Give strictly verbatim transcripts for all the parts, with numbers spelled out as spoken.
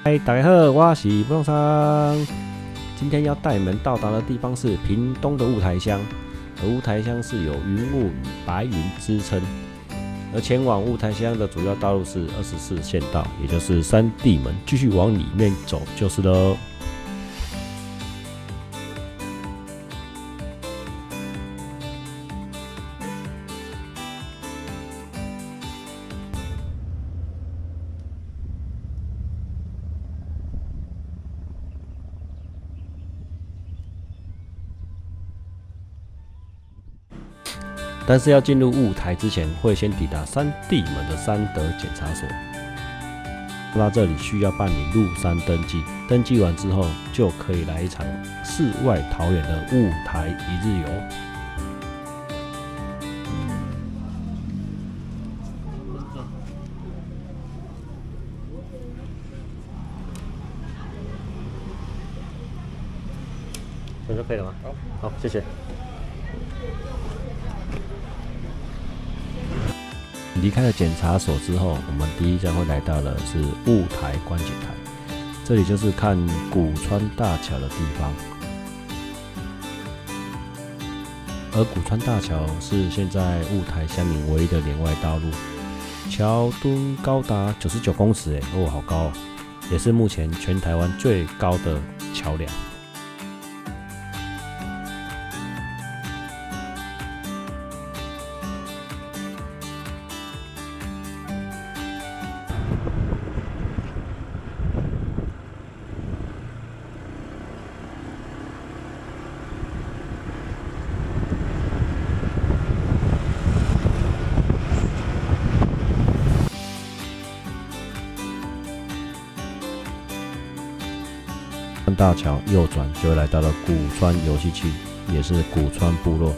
嗨，大家好，我是不动商。今天要带你们到达的地方是屏东的雾台乡，而雾台乡是有云雾与白云之称。而前往雾台乡的主要道路是二十四线道，也就是三地门，继续往里面走就是了。但是要进入雾台之前，会先抵达三地门的三德检查所。那这里需要办理入山登记，登记完之后就可以来一场世外桃源的雾台一日游。这样就可以了吗？好，好，谢谢。离开了检查所之后，我们第一站会来到的是雾台观景台，这里就是看古川大桥的地方。而古川大桥是现在雾台乡民唯一的连外道路，桥墩高达九十九公尺，哎，哦，好高哦，也是目前全台湾最高的桥梁。大桥右转就来到了古川游戏区，也是古川部落。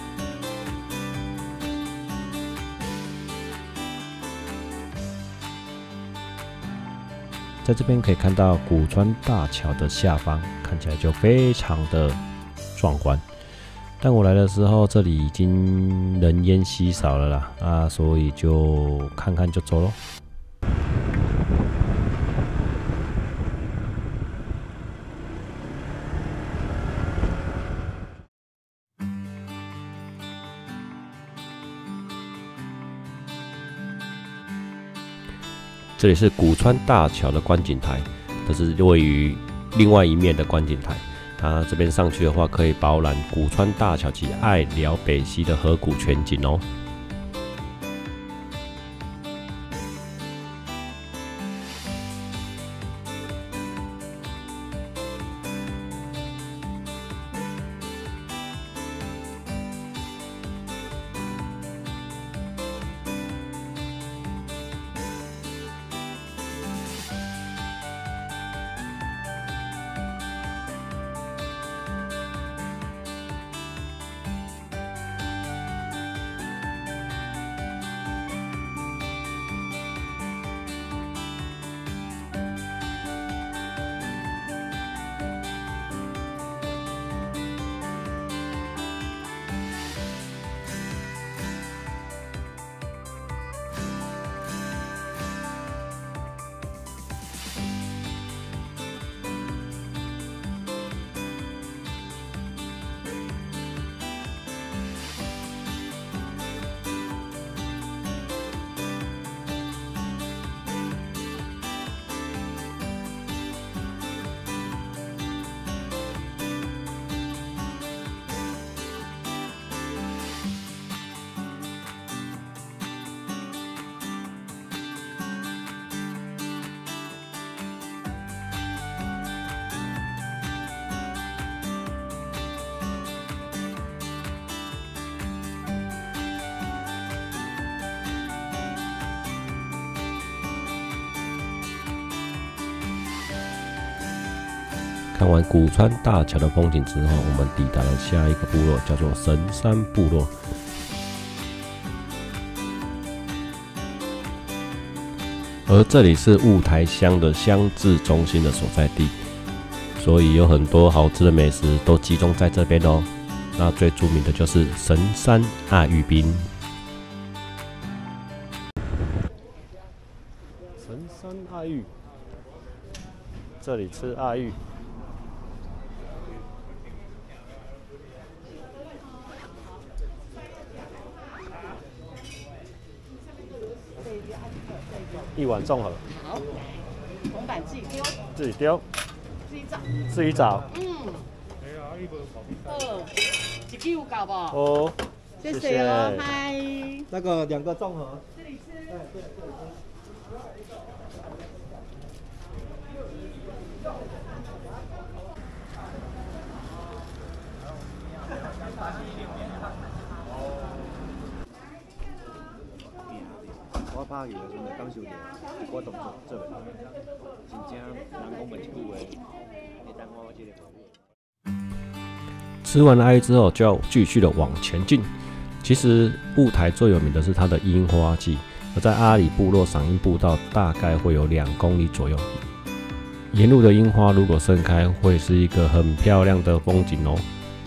在这边可以看到古川大桥的下方，看起来就非常的壮观。但我来的时候，这里已经人烟稀少了啦，啊，所以就看看就走咯。这里是古川大桥的观景台，这是位于另外一面的观景台。它这边上去的话，可以饱览古川大桥及爱寮北溪的河谷全景哦。看完古川大桥的风景之后，我们抵达了下一个部落，叫做神山部落。而这里是雾台乡的乡治中心的所在地，所以有很多好吃的美食都集中在这边哦。那最著名的就是神山阿玉冰。神山阿玉。 这里吃阿玉。一碗综合。 好，铜板自己丢。 自己丢。 自己找。 自己找。 嗯。二，一斤有够不？ 哦。 谢谢哦，嗨。 那个两个综合。 这里吃。对对对。 我拍戏的时阵就感受到，我动作做袂到，真正人讲问一句话，会当我这个服务。 吃完了阿姨之后，就要继续的往前进。其实雾台最有名的是它的樱花季，而在阿里部落赏樱步道大概会有两公里左右。沿路的樱花如果盛开，会是一个很漂亮的风景哦。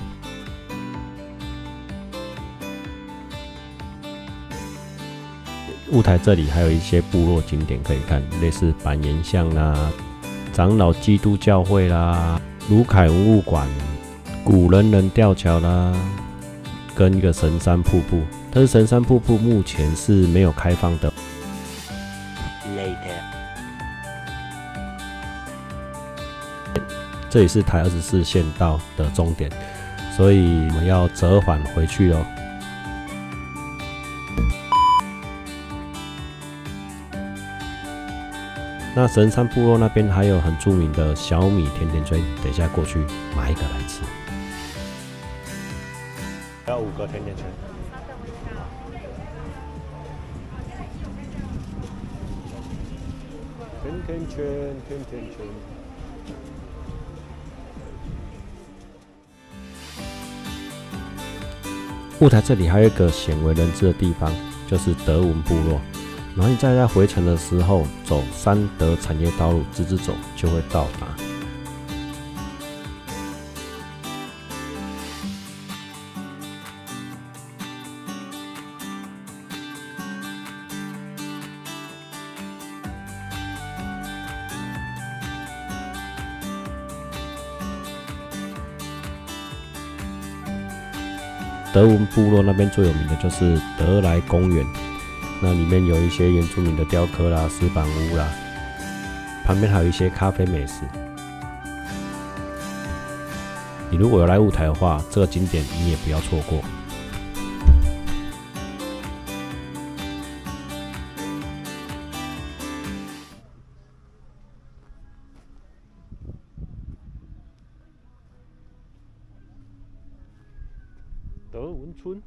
雾台这里还有一些部落景点可以看，类似板岩巷啦、长老基督教会啦、卢凯文物馆、古人人吊桥啦，跟一个神山瀑布。但是神山瀑布目前是没有开放的。Later， 这里是台二十四线道的终点，所以我们要折返回去哦。那神山部落那边还有很著名的小米甜甜圈，等一下过去买一个来吃。要五个甜甜圈。甜甜圈，甜甜圈。雾台这里还有一个鲜为人知的地方，就是德文部落。然后你再在回程的时候走三德产业道路，直直走就会到达。德文部落那边最有名的就是德莱公园。那里面有一些原住民的雕刻啦、石板屋啦，旁边还有一些咖啡美食。你如果有来雾台的话，这个景点你也不要错过。德文村。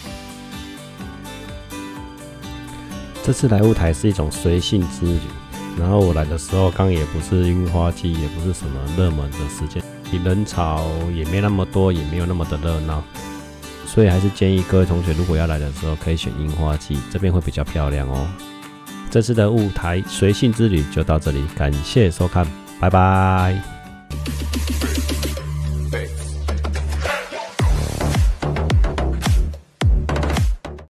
这次来雾台是一种随性之旅， 然后我来的时候，刚也不是樱花季，也不是什么热门的时间，人潮也没那么多，也没有那么的热闹，所以还是建议各位同学，如果要来的时候，可以选樱花季，这边会比较漂亮哦。这次的雾台随性之旅就到这里，感谢收看，拜拜。